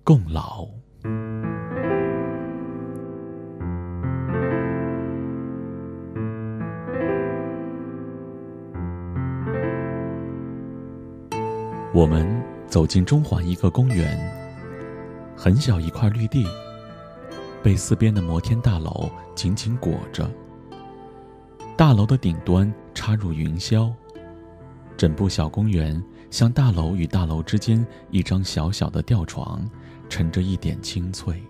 共老。我们走进中环一个公园，很小一块绿地，被四边的摩天大楼紧紧裹着。大楼的顶端插入云霄，整部小公园像大楼与大楼之间一张小小的吊床，沉着一点清脆。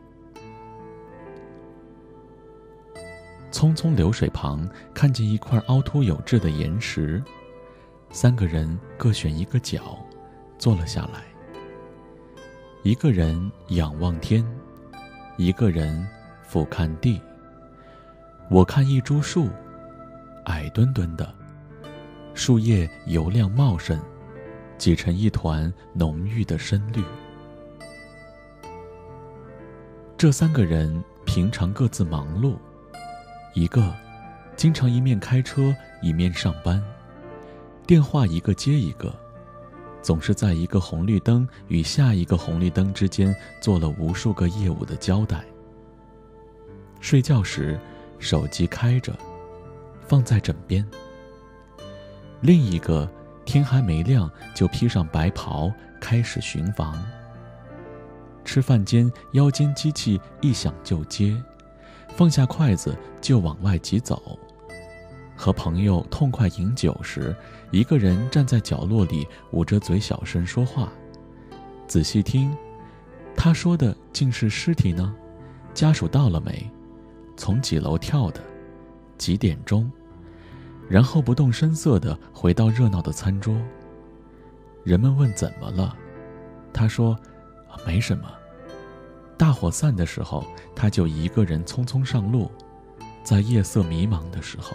匆匆流水旁，看见一块凹凸有致的岩石，三个人各选一个角，坐了下来。一个人仰望天，一个人俯瞰地。我看一株树，矮墩墩的，树叶油亮茂盛，挤成一团浓郁的深绿。这三个人平常各自忙碌，一个经常一面开车一面上班，电话一个接一个，总是在一个红绿灯与下一个红绿灯之间做了无数个业务的交代。睡觉时手机开着，放在枕边。另一个天还没亮就披上白袍开始巡房。吃饭间腰间机器一响就接，放下筷子就往外急走。和朋友痛快饮酒时，一个人站在角落里捂着嘴小声说话。仔细听，他说的竟是尸体呢？家属到了没？从几楼跳的？几点钟？然后不动声色地回到热闹的餐桌。人们问怎么了，他说没什么。大伙散的时候，他就一个人匆匆上路，在夜色迷茫的时候。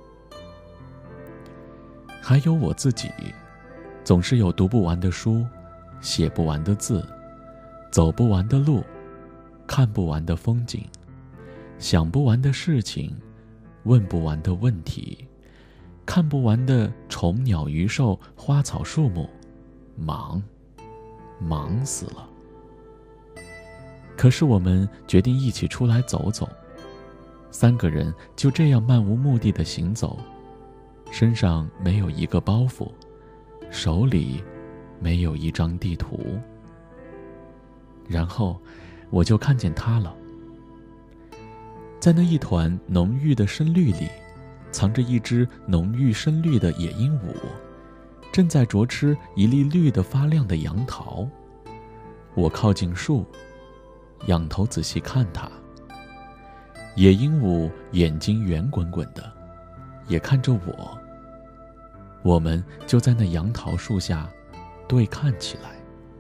还有我自己，总是有读不完的书，写不完的字，走不完的路，看不完的风景，想不完的事情，问不完的问题，看不完的虫鸟鱼兽花草树木，忙死了。可是我们决定一起出来走走，三个人就这样漫无目的地行走，身上没有一个包袱，手里没有一张地图。然后我就看见他了，在那一团浓郁的深绿里，藏着一只浓郁深绿的野鹦鹉，正在啄吃一粒绿得发亮的杨桃。我靠近树，仰头仔细看它。野鹦鹉眼睛圆滚滚的，也看着我。我们就在那杨桃树下对看起来。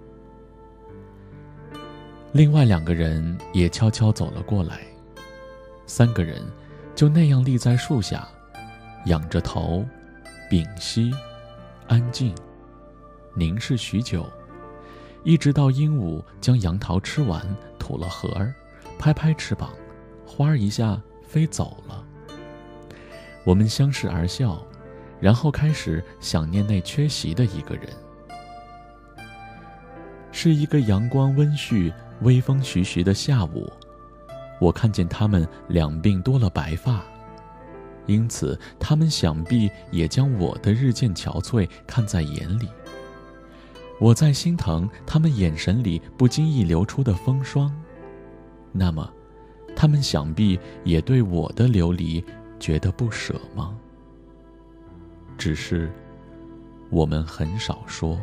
另外两个人也悄悄走了过来，三个人就那样立在树下，仰着头，屏息，安静，凝视许久，一直到鹦鹉将杨桃吃完，吐了核儿，拍拍翅膀，花儿一下飞走了。我们相视而笑，然后开始想念那缺席的一个人。是一个阳光温煦、微风徐徐的下午，我看见他们两鬓多了白发，因此他们想必也将我的日渐憔悴看在眼里。我在心疼他们眼神里不经意流出的风霜，那么他们想必也对我的流离觉得不舍吗？只是我们很少说。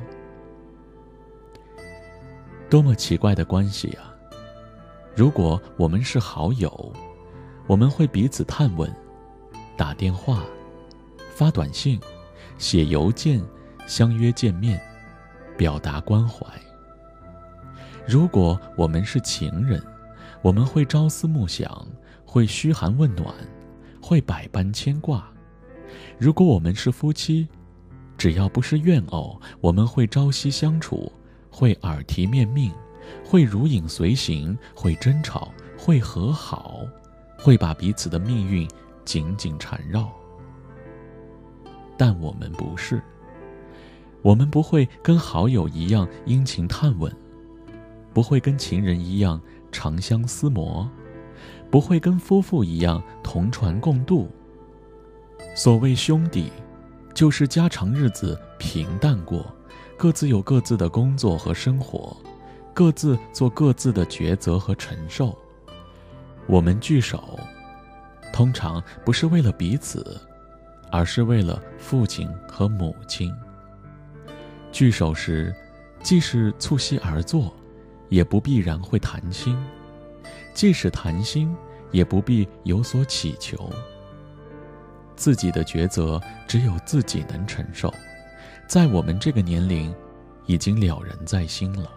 多么奇怪的关系啊！如果我们是好友，我们会彼此探问，打电话，发短信，写邮件，相约见面，表达关怀。如果我们是情人，我们会朝思暮想，会嘘寒问暖，会百般牵挂。如果我们是夫妻，只要不是怨偶，我们会朝夕相处，会耳提面命，会如影随形，会争吵，会和好，会把彼此的命运紧紧缠绕。但我们不是，我们不会跟好友一样殷勤探问， 不会跟情人一样长相厮磨，不会跟夫妇一样同船共渡。所谓兄弟，就是家常日子平淡过，各自有各自的工作和生活，各自做各自的抉择和承受。我们聚首，通常不是为了彼此，而是为了父亲和母亲。聚首时，即使促膝而坐，也不必然会谈心；即使谈心，也不必有所祈求。自己的抉择只有自己能承受，在我们这个年龄，已经了然在心了。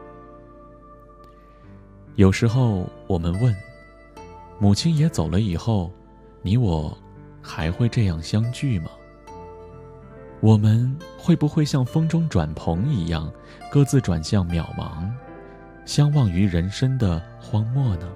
有时候我们问，母亲也走了以后，你我还会这样相聚吗？我们会不会像风中转蓬一样，各自转向渺茫，相忘于人生的荒漠呢？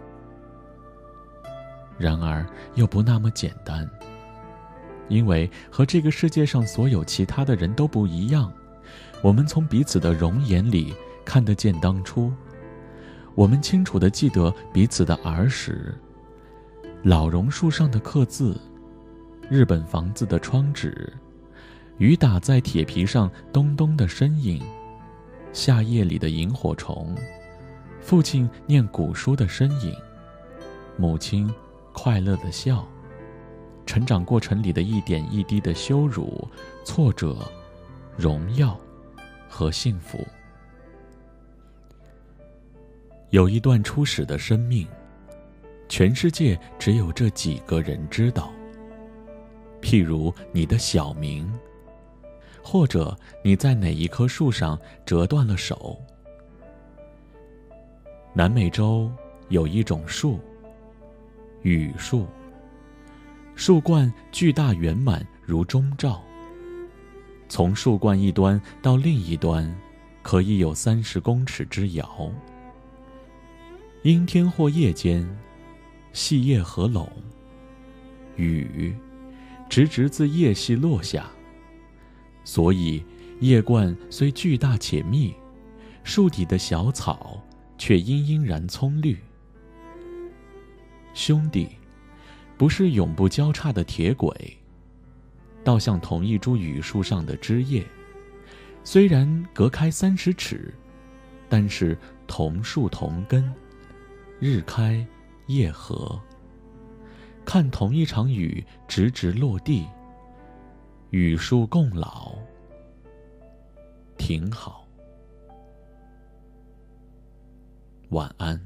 然而又不那么简单，因为和这个世界上所有其他的人都不一样，我们从彼此的容颜里看得见当初，我们清楚地记得彼此的儿时，老榕树上的刻字，日本房子的窗纸，雨打在铁皮上咚咚的声音，夏夜里的萤火虫，父亲念古书的身影，母亲快乐的笑，成长过程里的一点一滴的羞辱、挫折、荣耀和幸福。有一段初始的生命，全世界只有这几个人知道。譬如你的小名，或者你在哪一棵树上折断了手。南美洲有一种树，榆树，树冠巨大圆满如钟罩，从树冠一端到另一端可以有30公尺之遥。阴天或夜间，细叶合拢，雨直自叶隙落下，所以叶冠虽巨大且密，树底的小草却殷然葱绿。兄弟不是永不交叉的铁轨，倒像同一株榆树上的枝叶，虽然隔开30尺，但是同树同根，日开夜合。看同一场雨直落地，与树共老，挺好。晚安。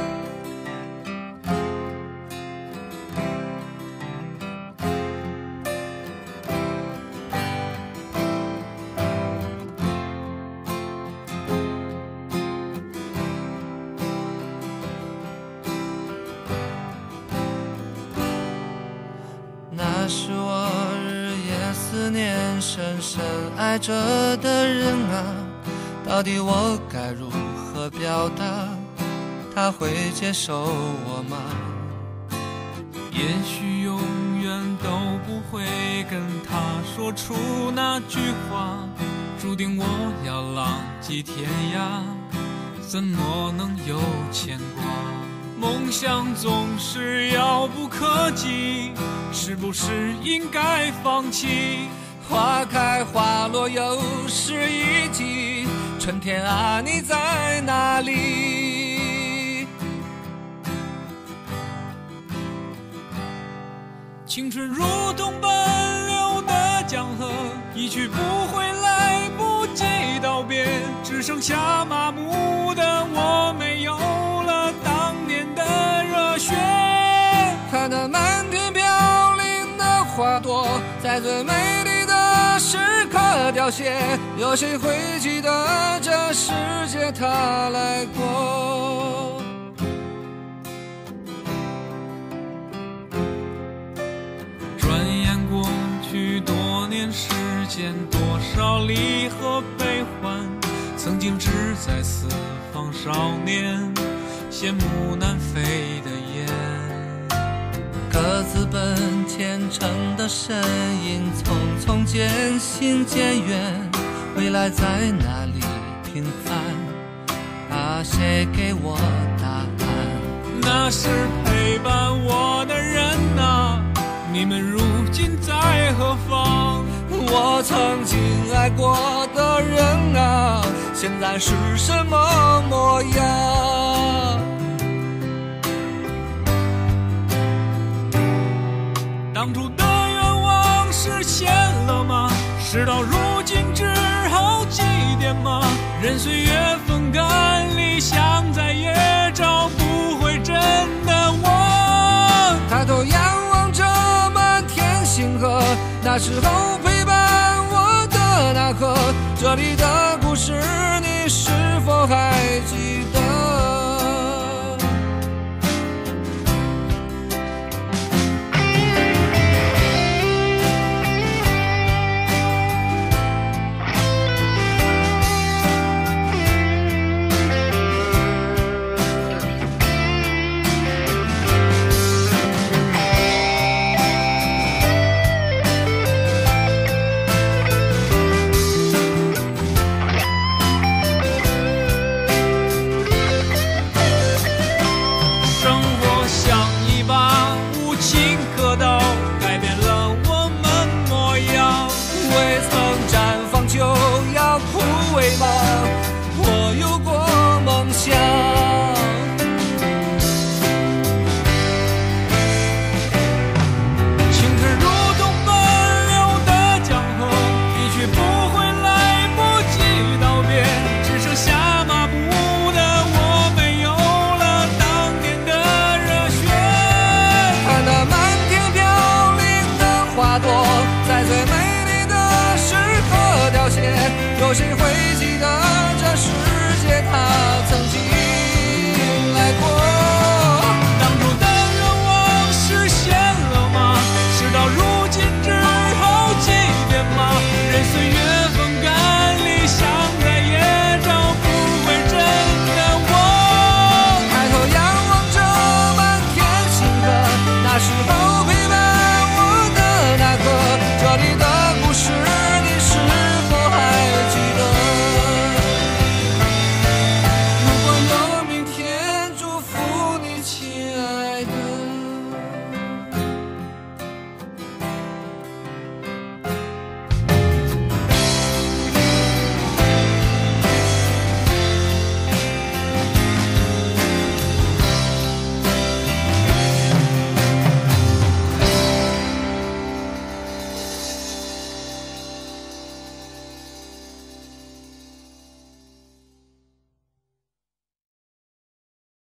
那是我日夜思念、深深爱着的人啊，到底我该如何表达？他会接受我吗？ 也许永远都不会跟他说出那句话，注定我要浪迹天涯，怎么能有牵挂？梦想总是遥不可及，是不是应该放弃？ 花开花落又是一季，春天啊，你在哪里？ 青春如同奔流的江河，一去不回，来不及道别，只剩下麻木的我，没有了当年的热血。 看那满天飘零的花朵，在最美丽的时刻凋谢，有谁会记得这世界它来过？ 转眼过去多年时间，多少离合悲欢，曾经志在四方少年，羡慕南飞的雁。 各自奔前程的身影，匆匆渐行渐远，未来在哪里平凡？他谁给我答案？ 那是陪伴我的人啊，你们如今在何方？ 我曾经爱过的人啊，现在是什么模样？ 当初的愿望实现了吗？事到如今只好祭奠吗？任岁月风干，理想再也找不回真的我。 抬头仰望着满天星河，那时候陪伴我的那刻，这里的故事你是否还记